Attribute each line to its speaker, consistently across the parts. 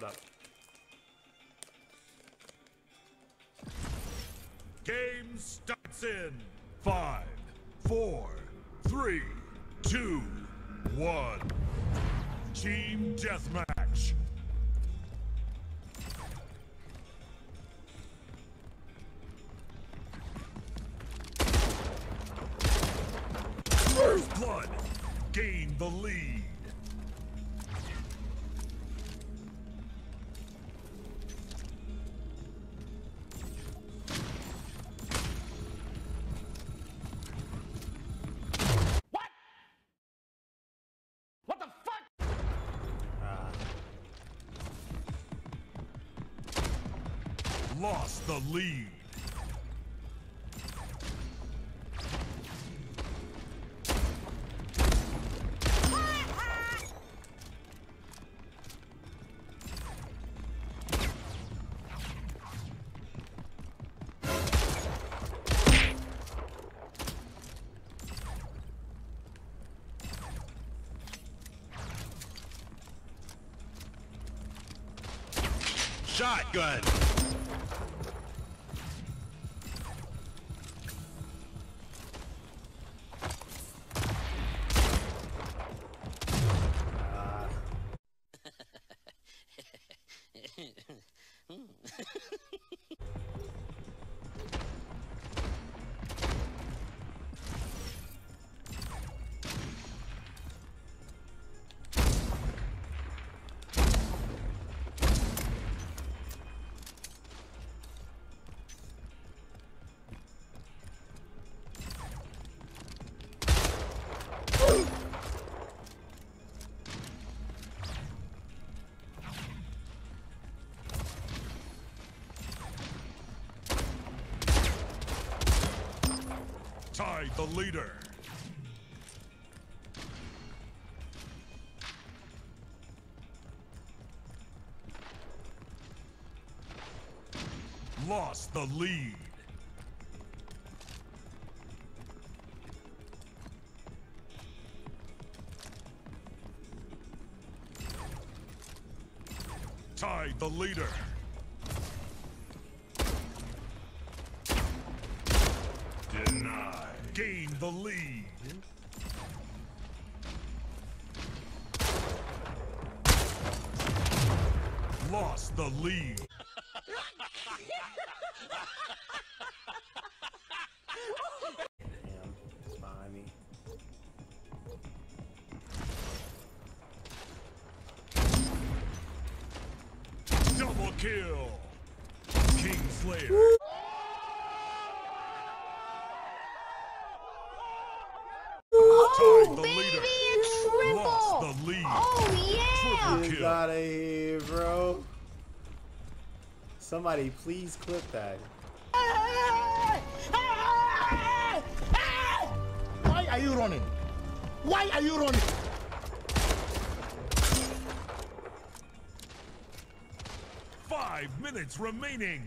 Speaker 1: up.
Speaker 2: Game starts in 5, 4, 3, 2, 1. Team deathmatch. First blood. Gain the lead. Lost the lead. Shotgun. Tied the leader. Lost the lead. Tied the leader. Denied. Gain the lead. Lost the lead.
Speaker 1: Damn, it's behind me.
Speaker 2: Double kill. Kingslayer.
Speaker 3: Oh,
Speaker 2: the
Speaker 3: baby,
Speaker 2: leader.
Speaker 3: it's triple!
Speaker 2: Lost the lead.
Speaker 3: Oh, yeah!
Speaker 1: Get out of here, bro. Somebody please clip that.
Speaker 4: Why are you running? Why are you running?
Speaker 2: Five minutes remaining.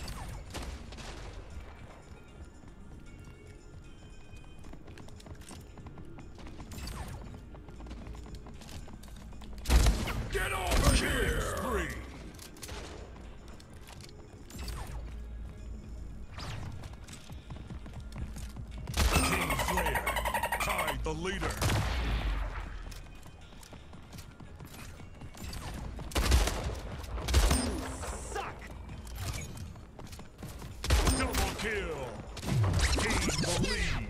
Speaker 2: Get over here! Spree. Kingslayer tied the leader.
Speaker 4: Suck!
Speaker 2: Double kill. Gain the lead.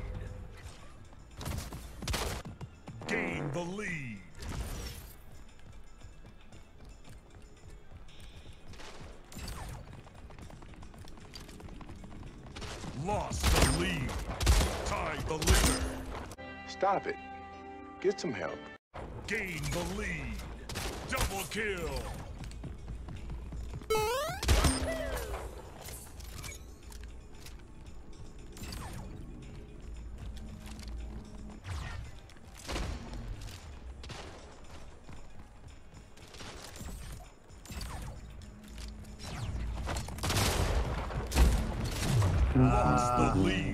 Speaker 2: Gain the lead. Lost the lead. Tied the leader.
Speaker 5: Stop it. Get some help.
Speaker 2: Gain the lead. Double kill. Lost the lead.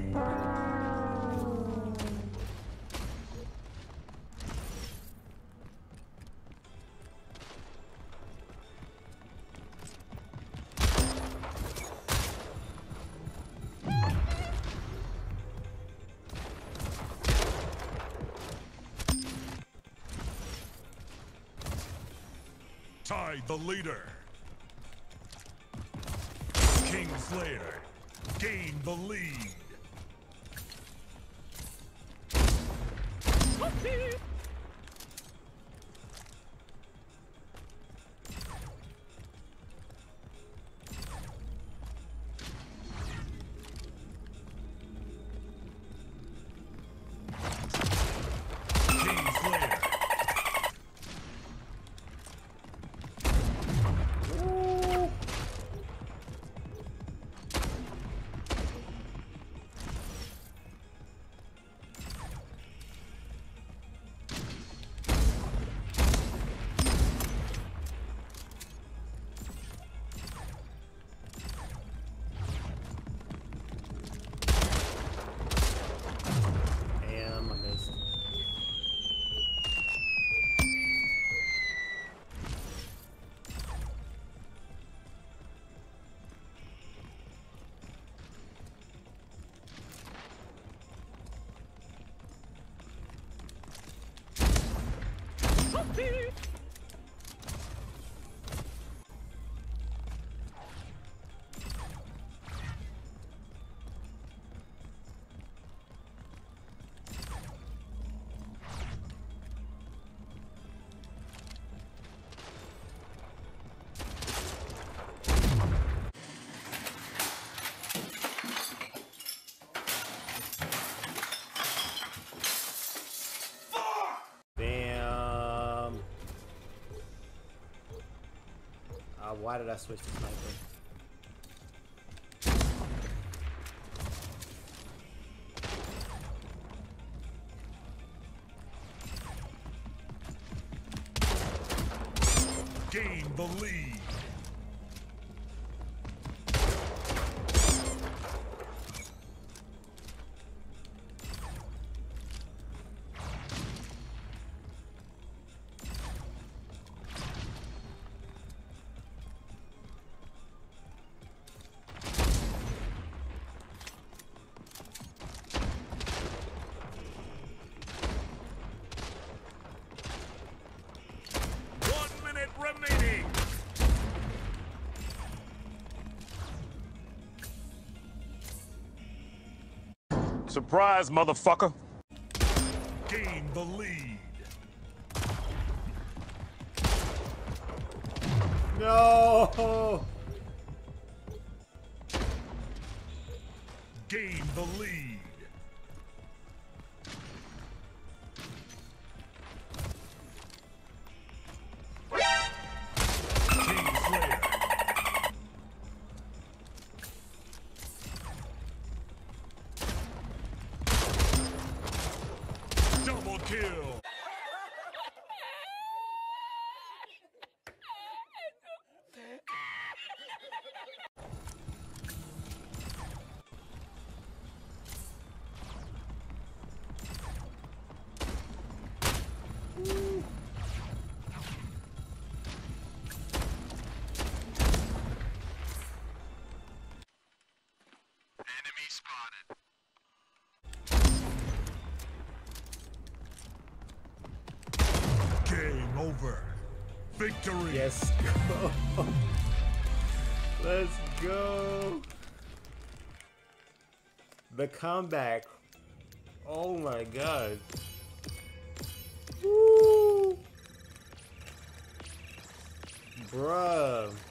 Speaker 2: Tied the leader. King Slayer gained the lead. King Slayer.
Speaker 1: Damn, I missed. Damn. Why did I switch to sniper?
Speaker 2: Gained the lead. Remaining.
Speaker 5: Surprise, motherfucker.
Speaker 2: Gain the lead.
Speaker 1: No.
Speaker 2: Gain the lead. King Slayer. Double kill. Enemy spotted. Game over. Victory.
Speaker 1: Yes, go. Let's go. The comeback. Oh my god. Woo. Bruh.